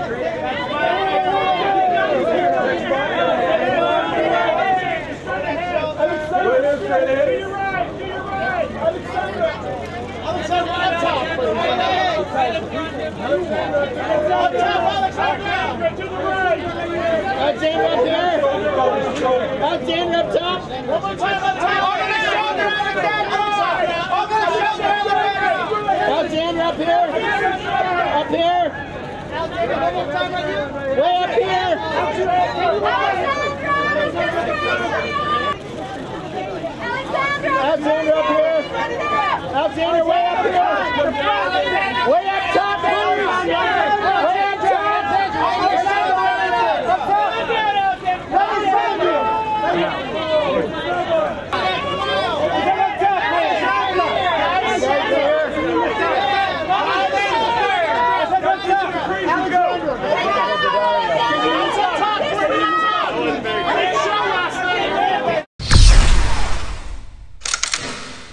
Alexander up here. Alexander up top. One more time, Alexander up here. Up here. Way up here. Alexander up here. Alexander way up here.